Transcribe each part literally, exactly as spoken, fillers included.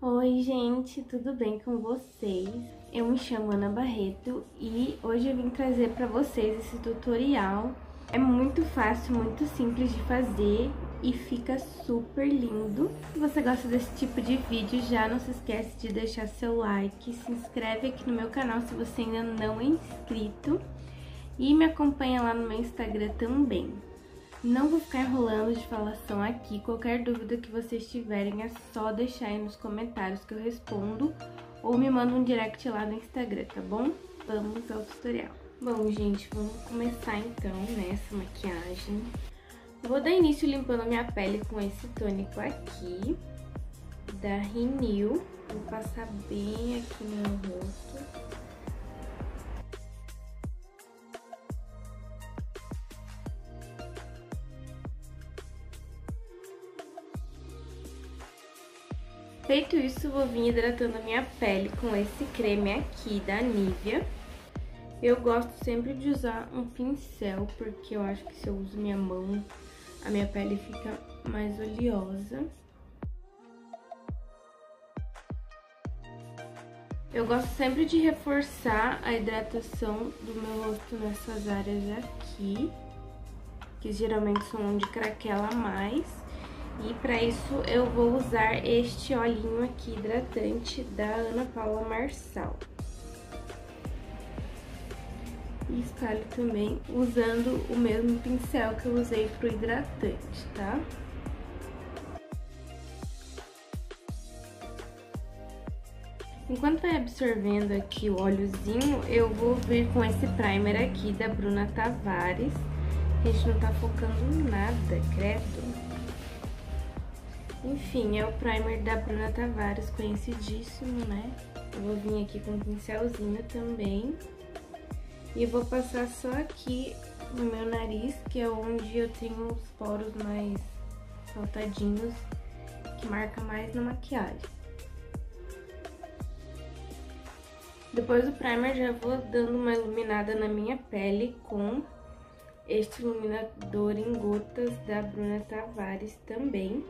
Oi gente, tudo bem com vocês? Eu me chamo Ana Barreto e hoje eu vim trazer para vocês esse tutorial. É muito fácil, muito simples de fazer e fica super lindo. Se você gosta desse tipo de vídeo, já não se esquece de deixar seu like, se inscreve aqui no meu canal se você ainda não é inscrito e me acompanha lá no meu Instagram também. Não vou ficar enrolando de falação aqui, qualquer dúvida que vocês tiverem é só deixar aí nos comentários que eu respondo ou me manda um direct lá no Instagram, tá bom? Vamos ao tutorial. Bom, gente, vamos começar então nessa maquiagem. Vou dar início limpando minha pele com esse tônico aqui, da Renew. Vou passar bem aqui no meu rosto. Feito isso, vou vir hidratando a minha pele com esse creme aqui da Nivea. Eu gosto sempre de usar um pincel, porque eu acho que se eu uso minha mão, a minha pele fica mais oleosa. Eu gosto sempre de reforçar a hidratação do meu rosto nessas áreas aqui, que geralmente são onde craquela mais. E pra isso eu vou usar este olhinho aqui hidratante da Ana Paula Marçal. E espalho também usando o mesmo pincel que eu usei pro hidratante, tá? Enquanto vai absorvendo aqui o óleozinho, eu vou vir com esse primer aqui da Bruna Tavares. A gente não tá focando nada, credo. Enfim, é o primer da Bruna Tavares, conhecidíssimo, né? Eu vou vir aqui com um pincelzinho também. E vou passar só aqui no meu nariz, que é onde eu tenho os poros mais saltadinhos, que marca mais na maquiagem. Depois do primer, já vou dando uma iluminada na minha pele com este iluminador em gotas da Bruna Tavares também.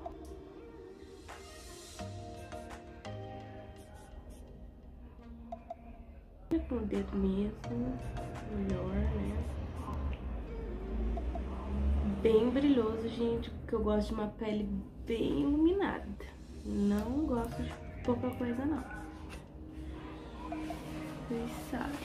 Com o dedo mesmo, melhor, né? Bem brilhoso, gente, porque eu gosto de uma pele bem iluminada. Não gosto de pouca coisa, não. Vocês sabem.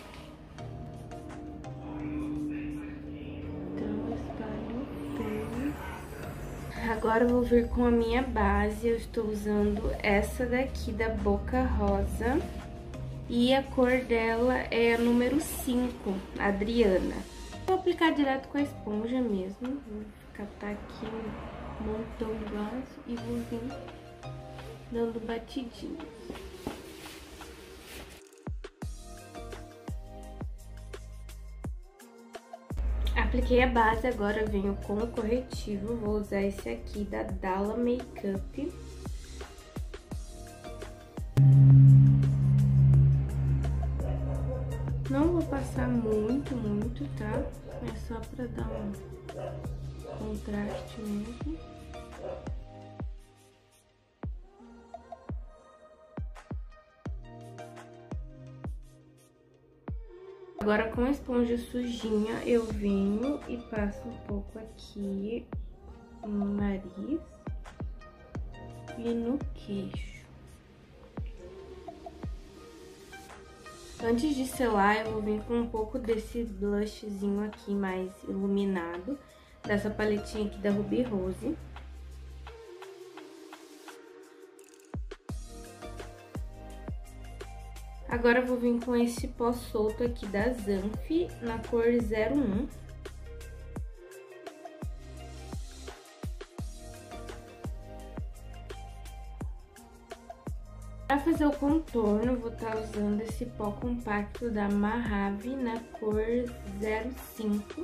Então, espalho bem. Agora eu vou vir com a minha base. Eu estou usando essa daqui da Boca Rosa. E a cor dela é a número cinco, Adriana. Vou aplicar direto com a esponja mesmo. Vou catar aqui um montão de vaso e vou vir dando batidinhos. Apliquei a base, agora eu venho com o corretivo. Vou usar esse aqui da Dalla Makeup. Não vou passar muito, muito, tá? É só pra dar um contraste mesmo. Agora, com a esponja sujinha, eu venho e passo um pouco aqui no nariz e no queixo. Antes de selar, eu vou vir com um pouco desse blushzinho aqui mais iluminado, dessa paletinha aqui da Ruby Rose. Agora eu vou vir com esse pó solto aqui da Zanf, na cor zero um. Para fazer o contorno, vou estar usando esse pó compacto da Mahave na cor zero cinco.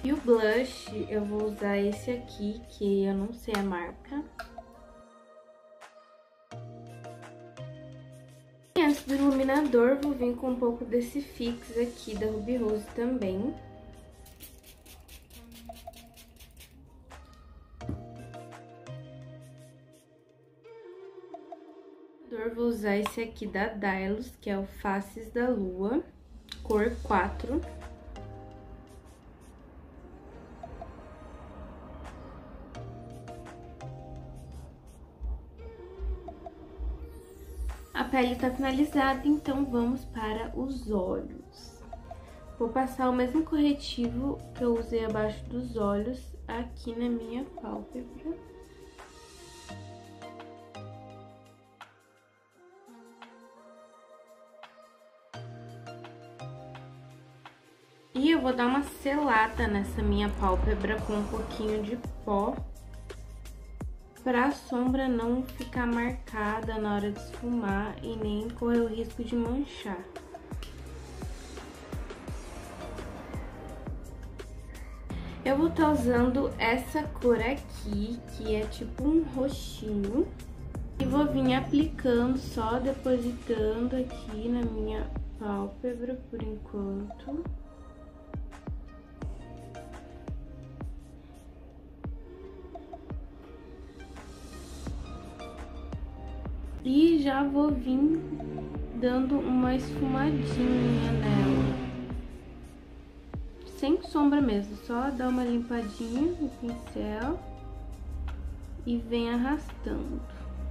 E o blush, eu vou usar esse aqui, que eu não sei a marca. E antes do iluminador, vou vir com um pouco desse fix aqui da Ruby Rose também. Vou usar esse aqui da Dylos, que é o Faces da Lua, cor quatro. A pele tá finalizada, então vamos para os olhos. Vou passar o mesmo corretivo que eu usei abaixo dos olhos aqui na minha pálpebra. E eu vou dar uma selada nessa minha pálpebra com um pouquinho de pó, pra a sombra não ficar marcada na hora de esfumar e nem correr o risco de manchar. Eu vou estar usando essa cor aqui, que é tipo um roxinho, e vou vir aplicando, só depositando aqui na minha pálpebra por enquanto. E já vou vir dando uma esfumadinha nela. Sem sombra mesmo, só dar uma limpadinha no pincel e vem arrastando.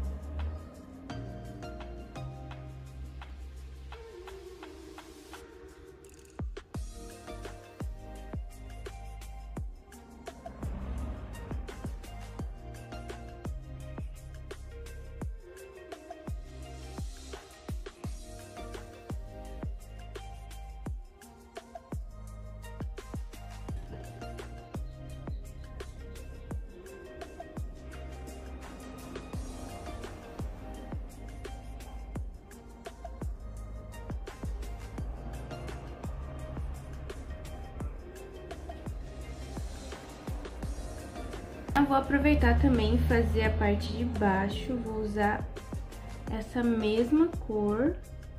Eu vou aproveitar também e fazer a parte de baixo, vou usar essa mesma cor.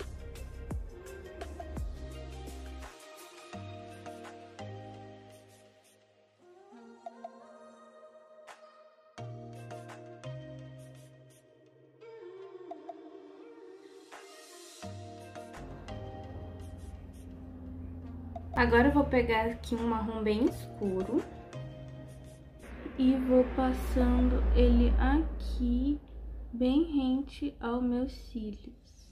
Agora eu vou pegar aqui um marrom bem escuro. E vou passando ele aqui, bem rente aos meus cílios.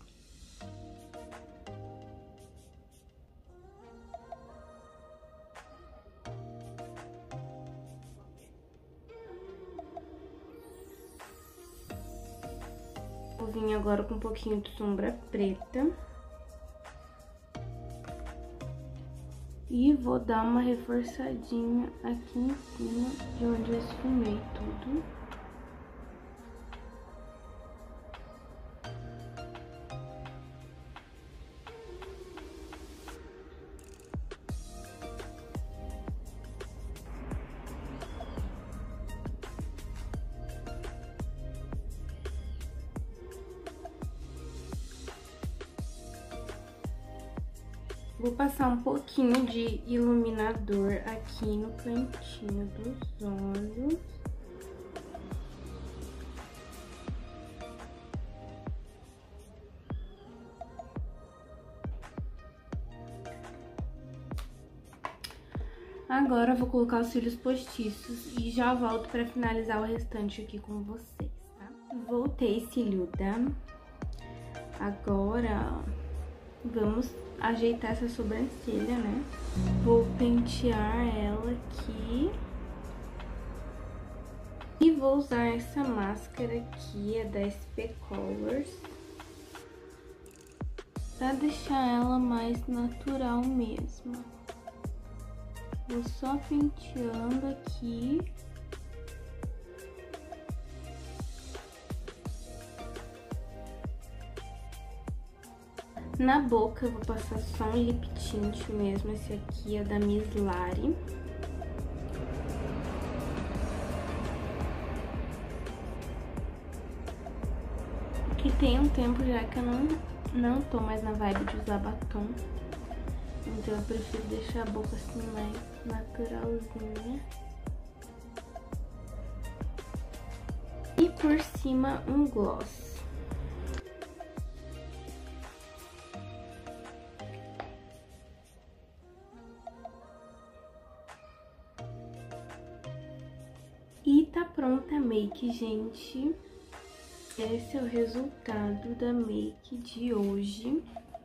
Vou vir agora com um pouquinho de sombra preta. E vou dar uma reforçadinha aqui em cima de onde eu esfumei tudo. Vou passar um pouquinho de iluminador aqui no cantinho dos olhos. Agora eu vou colocar os cílios postiços e já volto pra finalizar o restante aqui com vocês, tá? Voltei, cíliuda. Agora, vamos ajeitar essa sobrancelha, né? Vou pentear ela aqui. E vou usar essa máscara aqui, é da S P Colors, pra deixar ela mais natural mesmo. Vou só penteando aqui. Na boca eu vou passar só um lip tint mesmo, esse aqui é da Miss Lari. tem um tempo já que eu não, não tô mais na vibe de usar batom. Então eu prefiro deixar a boca assim mais naturalzinha. E por cima um gloss. E tá pronta a make, gente. Esse é o resultado da make de hoje.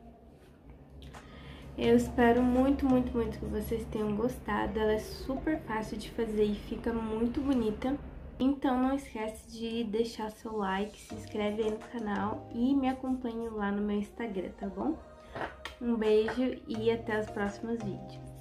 Eu espero muito, muito, muito que vocês tenham gostado. Ela é super fácil de fazer e fica muito bonita. Então não esquece de deixar seu like, se inscreve aí no canal e me acompanhe lá no meu Instagram, tá bom? Um beijo e até os próximos vídeos.